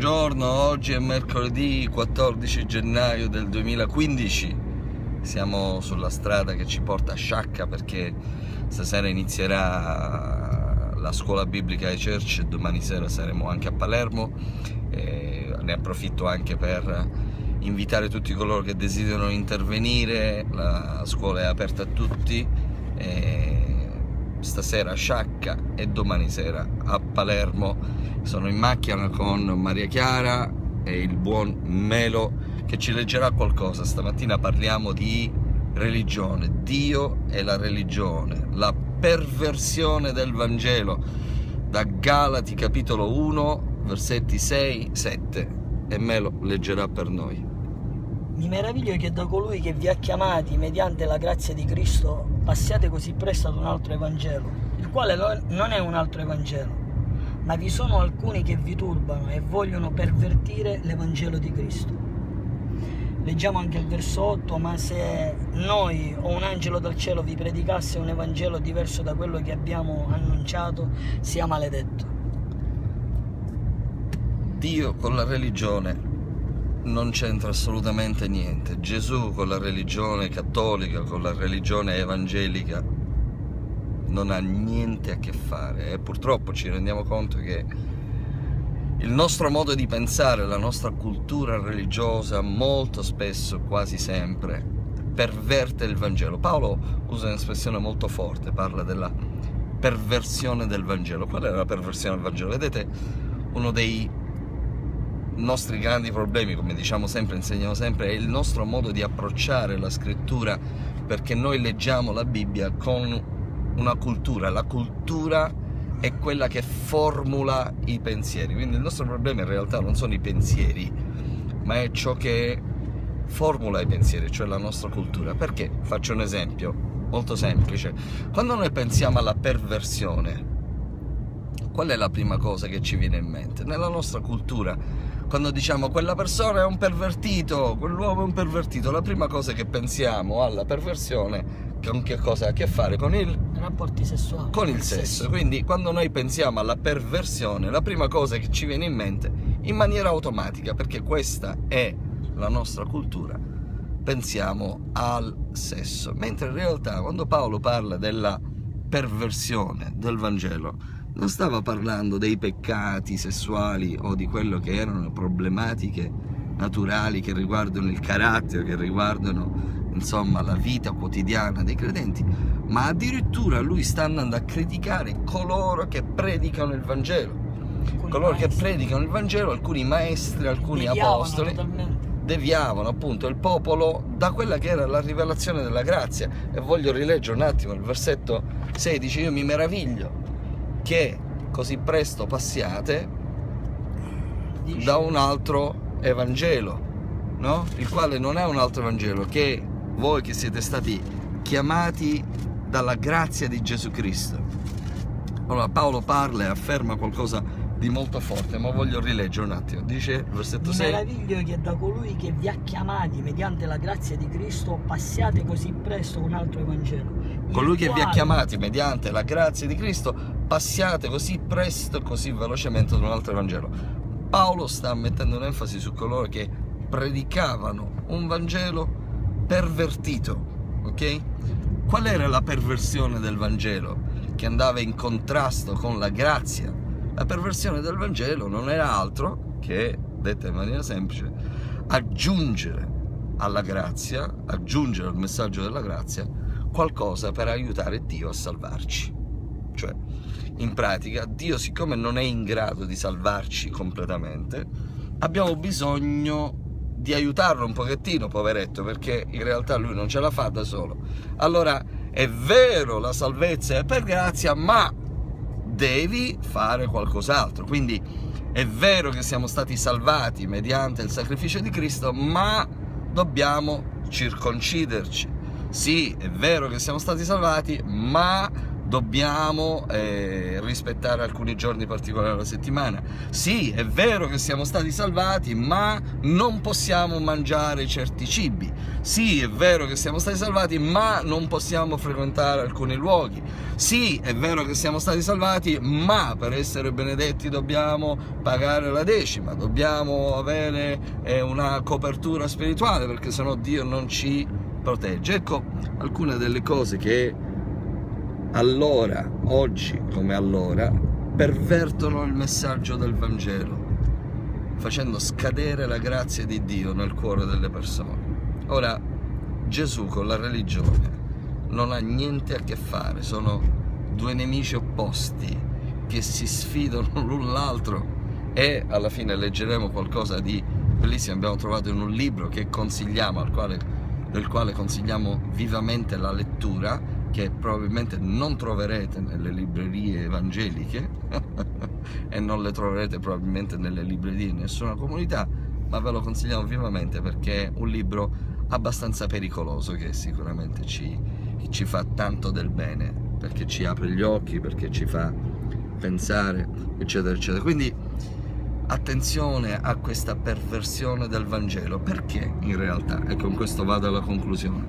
buongiorno, oggi è mercoledì 14 gennaio del 2015, siamo sulla strada che ci porta a Sciacca perché stasera inizierà la scuola biblica ai Church e domani sera saremo anche a Palermo. Ne approfitto anche per invitare tutti coloro che desiderano intervenire, la scuola è aperta a tutti, stasera a Sciacca e domani sera a Palermo. Sono in macchina con Maria Chiara e il buon Melo che ci leggerà qualcosa. Stamattina parliamo di religione, Dio e la religione, la perversione del Vangelo, da Galati capitolo 1 versetti 6-7, e Melo leggerà per noi. Mi meraviglio che da colui che vi ha chiamati mediante la grazia di Cristo passiate così presto ad un altro Evangelo, il quale non è un altro Evangelo, ma vi sono alcuni che vi turbano e vogliono pervertire l'Evangelo di Cristo. Leggiamo anche il verso 8, ma se noi o un angelo dal cielo vi predicasse un Evangelo diverso da quello che abbiamo annunciato, sia maledetto. Dio con la religione non c'entra assolutamente niente. Gesù con la religione cattolica, con la religione evangelica non ha niente a che fare, e purtroppo ci rendiamo conto che il nostro modo di pensare, la nostra cultura religiosa molto spesso, quasi sempre, perverte il Vangelo. Paolo usa un'espressione molto forte, parla della perversione del Vangelo. Qual è la perversione del Vangelo? Vedete, uno dei nostri grandi problemi, come diciamo sempre, insegniamo sempre, è il nostro modo di approcciare la scrittura, perché noi leggiamo la Bibbia con una cultura. La cultura è quella che formula i pensieri, quindi il nostro problema in realtà non sono i pensieri, ma è ciò che formula i pensieri, cioè la nostra cultura. Perché? Faccio un esempio molto semplice. Quando noi pensiamo alla perversione, qual è la prima cosa che ci viene in mente? Nella nostra cultura, quando diciamo quella persona è un pervertito, quell'uomo è un pervertito, la prima cosa che pensiamo alla perversione, con che cosa ha a che fare? Con il rapporti sessuali. Con il sesso. Quindi quando noi pensiamo alla perversione, la prima cosa che ci viene in mente, in maniera automatica, perché questa è la nostra cultura, pensiamo al sesso. Mentre in realtà quando Paolo parla della perversione del Vangelo, non stava parlando dei peccati sessuali o di quello che erano problematiche naturali che riguardano il carattere, che riguardano insomma la vita quotidiana dei credenti, ma addirittura lui sta andando a criticare coloro che predicano il Vangelo. Coloro che predicano il Vangelo, alcuni maestri, alcuni apostoli, deviavano appunto il popolo da quella che era la rivelazione della grazia. E voglio rileggere un attimo il versetto 16: io mi meraviglio che così presto passiate da un altro Evangelo, no? Il quale non è un altro Evangelo, che voi che siete stati chiamati dalla grazia di Gesù Cristo. Allora Paolo parla e afferma qualcosa di molto forte, ma voglio rileggere un attimo. Dice, versetto 6: mi meraviglio che da colui che vi ha chiamati mediante la grazia di Cristo passiate così presto un altro Evangelo. Colui che vi ha chiamati mediante la grazia di Cristo passiate così presto, così velocemente ad un altro Evangelo. Paolo sta mettendo un'enfasi su coloro che predicavano un Vangelo pervertito, ok? Qual era la perversione del Vangelo che andava in contrasto con la grazia? La perversione del Vangelo non era altro che, detta in maniera semplice, aggiungere alla grazia, aggiungere al messaggio della grazia qualcosa per aiutare Dio a salvarci. Cioè, in pratica, Dio, siccome non è in grado di salvarci completamente, abbiamo bisogno di aiutarlo un pochettino, poveretto, perché in realtà lui non ce la fa da solo. Allora, è vero, la salvezza è per grazia, ma devi fare qualcos'altro. Quindi è vero che siamo stati salvati mediante il sacrificio di Cristo, ma dobbiamo circonciderci. Sì, è vero che siamo stati salvati, ma dobbiamo rispettare alcuni giorni particolari alla settimana. Sì, è vero che siamo stati salvati, ma non possiamo mangiare certi cibi. Sì, è vero che siamo stati salvati, ma non possiamo frequentare alcuni luoghi. Sì, è vero che siamo stati salvati, ma per essere benedetti dobbiamo pagare la decima, dobbiamo avere una copertura spirituale, perché sennò Dio non ci protegge. Ecco, alcune delle cose che allora, oggi come allora, pervertono il messaggio del Vangelo, facendo scadere la grazia di Dio nel cuore delle persone. Ora, Gesù con la religione non ha niente a che fare, sono due nemici opposti che si sfidano l'un l'altro, e alla fine leggeremo qualcosa di bellissimo. Abbiamo trovato in un libro che consigliamo, del quale consigliamo vivamente la lettura, che probabilmente non troverete nelle librerie evangeliche e non le troverete probabilmente nelle librerie di nessuna comunità, ma ve lo consigliamo vivamente perché è un libro abbastanza pericoloso, che sicuramente ci fa tanto del bene, perché ci apre gli occhi, perché ci fa pensare, eccetera eccetera. Quindi attenzione a questa perversione del Vangelo, perché in realtà, e con questo vado alla conclusione,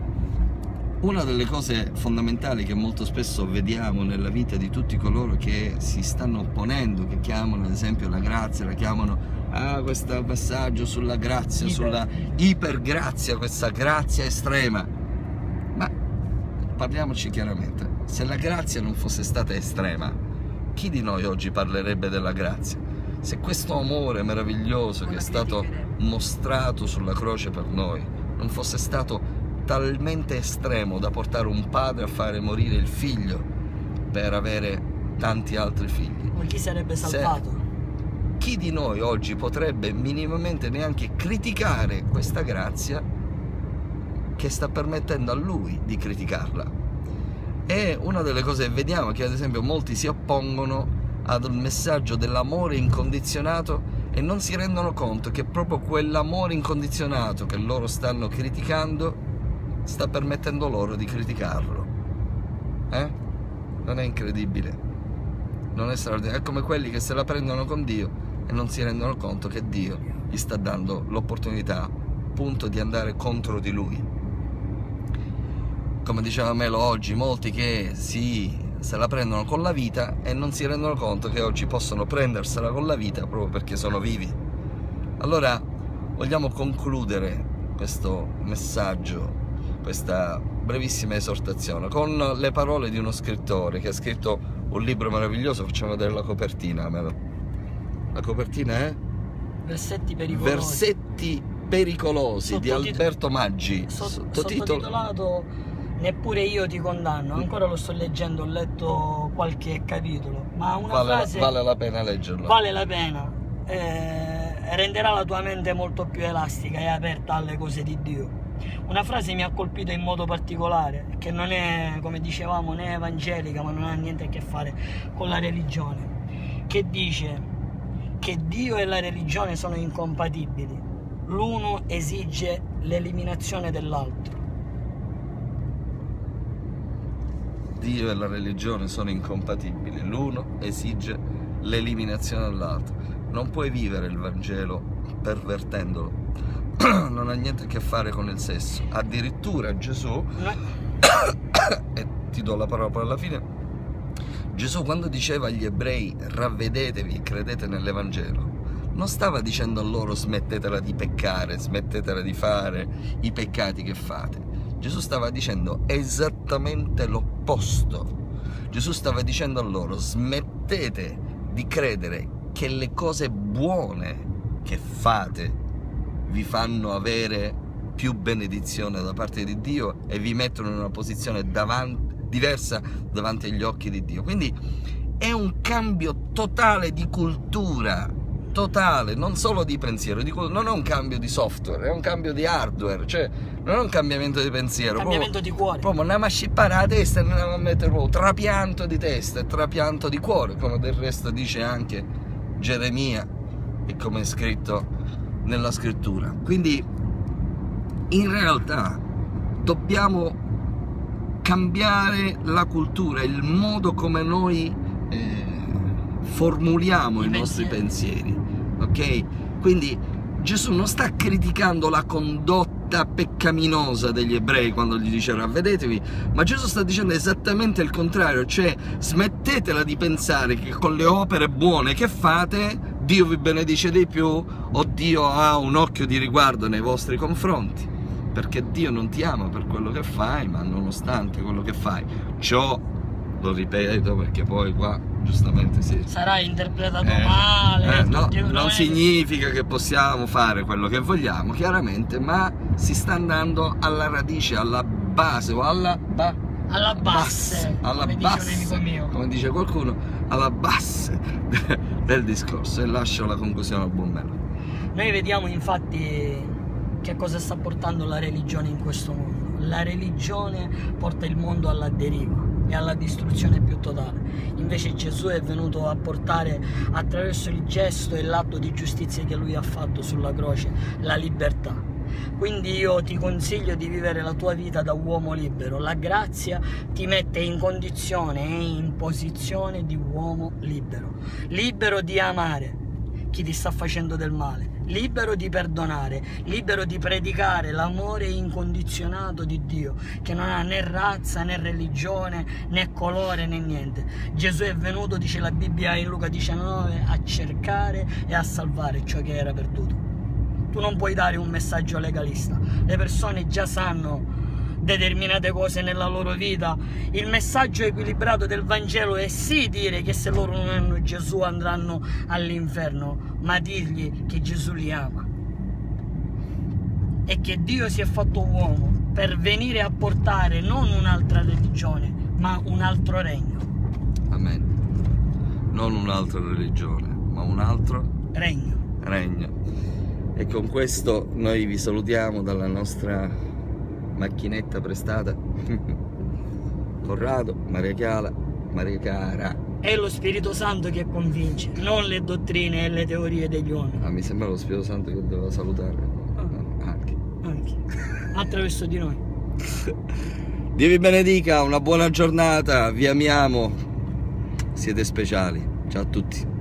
una delle cose fondamentali che molto spesso vediamo nella vita di tutti coloro che si stanno opponendo, che chiamano ad esempio la grazia, la chiamano questo messaggio sulla grazia, sulla ipergrazia, questa grazia estrema. Ma parliamoci chiaramente, se la grazia non fosse stata estrema, chi di noi oggi parlerebbe della grazia? Se questo amore meraviglioso che è stato mostrato sulla croce per noi non fosse stato talmente estremo da portare un padre a fare morire il figlio per avere tanti altri figli, ma chi sarebbe salvato? Chi di noi oggi potrebbe minimamente neanche criticare questa grazia che sta permettendo a lui di criticarla? E una delle cose che vediamo è che ad esempio molti si oppongono ad un messaggio dell'amore incondizionato e non si rendono conto che proprio quell'amore incondizionato che loro stanno criticando sta permettendo loro di criticarlo. Non è incredibile? Non è straordinario? È come quelli che se la prendono con Dio e non si rendono conto che Dio gli sta dando l'opportunità, appunto, di andare contro di lui. Come diceva Melo oggi, molti che se la prendono con la vita e non si rendono conto che oggi possono prendersela con la vita proprio perché sono vivi. Allora vogliamo concludere questo messaggio, questa brevissima esortazione, con le parole di uno scrittore che ha scritto un libro meraviglioso. Facciamo vedere la copertina, Melo. La copertina è? Versetti pericolosi. Versetti pericolosi di Alberto Maggi. Sottotitolato Neppure io ti condanno. Ancora lo sto leggendo, ho letto qualche capitolo, ma una frase vale la pena leggerlo. Vale la pena. Renderà la tua mente molto più elastica e aperta alle cose di Dio. Una frase mi ha colpito in modo particolare, che non è, come dicevamo, né evangelica, ma non ha niente a che fare con la religione, che dice che Dio e la religione sono incompatibili, l'uno esige l'eliminazione dell'altro. Dio e la religione sono incompatibili, l'uno esige l'eliminazione dell'altro. Non puoi vivere il Vangelo pervertendolo. Non ha niente a che fare con il sesso. Addirittura Gesù, e ti do la parola per alla fine, Gesù quando diceva agli ebrei ravvedetevi e credete nell'Evangelo, non stava dicendo a loro smettetela di peccare, smettetela di fare i peccati che fate. Gesù stava dicendo esattamente l'opposto. Gesù stava dicendo a loro smettete di credere che le cose buone che fate vi fanno avere più benedizione da parte di Dio e vi mettono in una posizione diversa davanti agli occhi di Dio. Quindi è un cambio totale di cultura, totale, non solo di pensiero, non è un cambio di software, è un cambio di hardware, cioè non è un cambiamento di pensiero, un cambiamento di cuore. Proprio andiamo a scippare la testa e andiamo a mettere proprio trapianto di testa e trapianto di cuore, come del resto dice anche Geremia e come è scritto nella scrittura. Quindi in realtà dobbiamo cambiare la cultura, il modo come noi formuliamo i nostri pensieri, ok? Quindi Gesù non sta criticando la condotta mentalità peccaminosa degli ebrei quando gli diceva ravvedetevi, ma Gesù sta dicendo esattamente il contrario, cioè smettetela di pensare che con le opere buone che fate Dio vi benedice di più o Dio ha un occhio di riguardo nei vostri confronti, perché Dio non ti ama per quello che fai, ma nonostante quello che fai, ciò, lo ripeto perché poi qua giustamente sarà interpretato male, no, non significa che possiamo fare quello che vogliamo, chiaramente, ma si sta andando alla radice, alla base o alla base, come dice qualcuno, alla base del discorso, e lascio la conclusione al buon Melo. Noi vediamo infatti che cosa sta portando la religione in questo mondo. La religione porta il mondo alla deriva e alla distruzione più totale. Invece Gesù è venuto a portare, attraverso il gesto e l'atto di giustizia che lui ha fatto sulla croce, la libertà. Quindi io ti consiglio di vivere la tua vita da uomo libero. La grazia ti mette in condizione e in posizione di uomo libero, libero di amare chi ti sta facendo del male, libero di perdonare, libero di predicare l'amore incondizionato di Dio, che non ha né razza, né religione, né colore, né niente. Gesù è venuto, dice la Bibbia in Luca 19, a cercare e a salvare ciò che era perduto. Tu non puoi dare un messaggio legalista, le persone già sanno determinate cose nella loro vita. Il messaggio equilibrato del Vangelo è sì dire che se loro non hanno Gesù andranno all'inferno, ma dirgli che Gesù li ama e che Dio si è fatto uomo per venire a portare non un'altra religione, ma un altro regno. Amen. Non un'altra religione, ma un altro regno. E con questo noi vi salutiamo dalla nostra macchinetta prestata. Corrado, Maria Chiara. È lo Spirito Santo che convince, non le dottrine e le teorie degli uomini. Mi sembra lo Spirito Santo che doveva salutare. Anche. Attraverso di noi. Dio vi benedica, una buona giornata, vi amiamo, siete speciali. Ciao a tutti.